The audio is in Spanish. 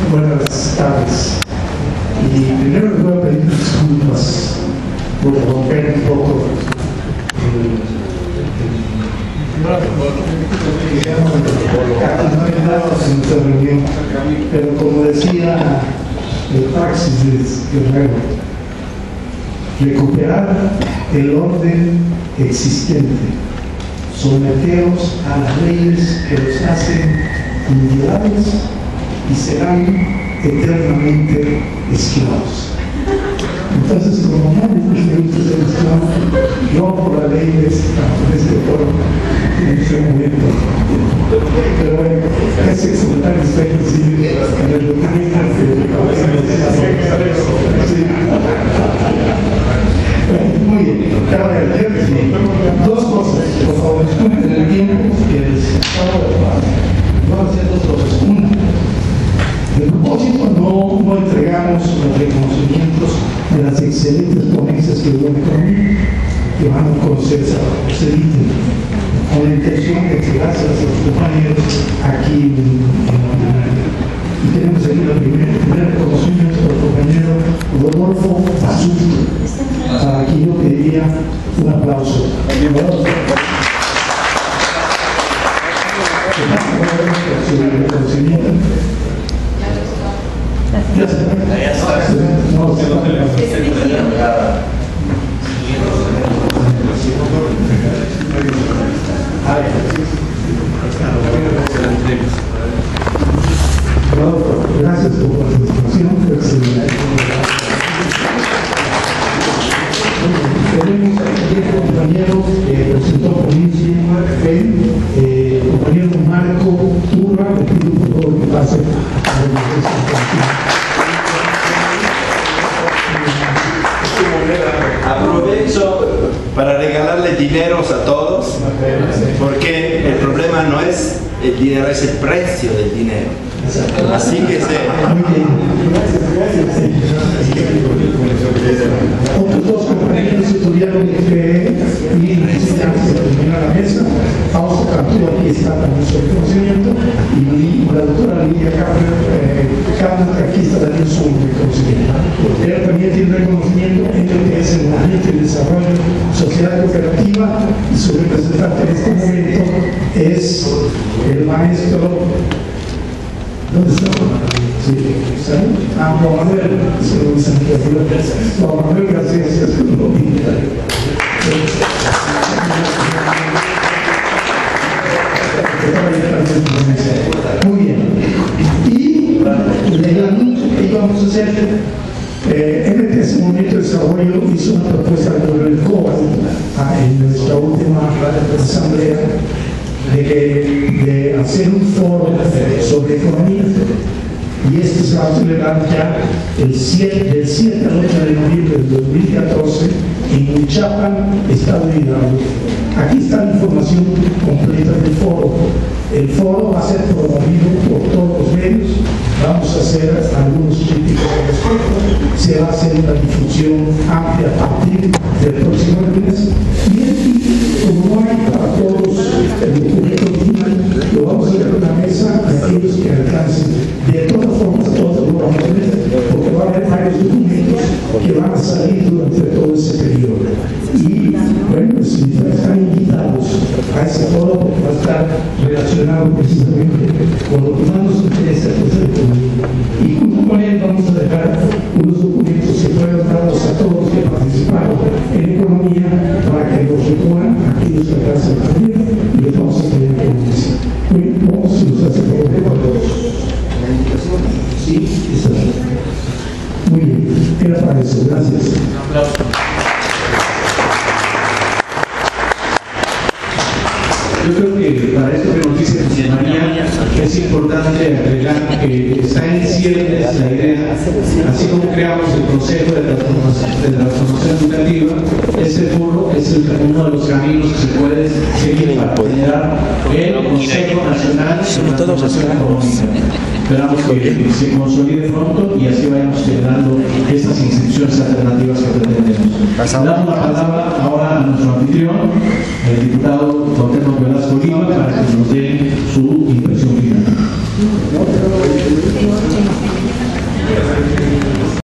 Buenas tardes. Y primero les voy a pedir disculpas por romper un poco no hay nada en nuestra reunión, pero como decía el Praxis de Guerrero, recuperar el orden existente, someteros a las leyes que los hacen inviolables y serán eternamente esclavos. Entonces, como no me gusta ser esclavo, yo por la ley de este pueblo en ese momento. Pero bueno, ese comentario está inclusive en el documento muy bien, dos cosas, por favor, disculpen el tiempo que les acabo de dar. Voy a hacer dos cosas. Una, de propósito no entregamos los reconocimientos de las excelentes ponencias que hubo en economía, que van a conocerse a se dicen, con la intención de que gracias a los compañeros aquí en la área. Y tenemos aquí el primer reconocimiento del compañero Rodolfo Basurto, para quien yo pediría un aplauso. Ya está. No, gracias por la presentación. Tenemos aquí el compañero que presentó ponencia, el compañero Marco Turra, le pido por favor que pase a Aprovecho para regalarle dineros a todos, porque el problema no es el dinero, es el precio del dinero. Así que otros dos compañeros estudiaron y enseñanza terminar la mesa. Fausto Cantú aquí está con su reconocimiento y la doctora Lidia Cámara que aquí está también su reconocimiento. Ella también tiene reconocimiento en lo que es el movimiento y desarrollo social cooperativa y su representante en este momento es el maestro. ¿Dónde está? Sí, Juan Manuel, Juan Manuel García, muy bien. Y el anuncio que íbamos a hacer, MTS Movimiento de Desarrollo hizo una propuesta sobre el COA en nuestra última asamblea de hacer un foro sobre economía, y este se va a celebrar ya del 7 al 8 de noviembre del 2014 en Huichapan, Estado de Hidalgo. Aquí está la información completa del foro. El foro va a ser promovido por todos los medios. Vamos a hacer algunos críticos al respecto. Se va a hacer una difusión amplia a partir del próximo lunes. Y aquí, como no hay para todos el documento final, lo vamos a hacer en una mesa de aquellos que alcancen. De todas formas, todos lo vamos a tener, porque va a haber varios documentos que van a salir durante todo ese periodo. Y bueno, pues están invitados a ese foro, porque va a estar relacionado precisamente con lo que más nos interesa, que es la economía. Y junto con él vamos a dejar unos documentos que fueron dados a todos los que participaron en economía para que los recojan aquellos que alcancen también, y les vamos a pedir que vamos si nos hace favor de todos. Sí, está bien. Muy bien, era para eso, gracias. Yo creo que para esto que nos dice María es importante agregar que está en ciernes la idea, así como creamos el Consejo de Transformación Educativa, este foro es uno de los caminos que se puede seguir para generar el Consejo Nacional de Transformación Económica. Esperamos que se consolide pronto y así vayamos generando estas instituciones alternativas que pretendemos. Damos la palabra ahora a nuestro anfitrión, el diputado Cuauhtémoc Velasco Oliva, para que nos dé su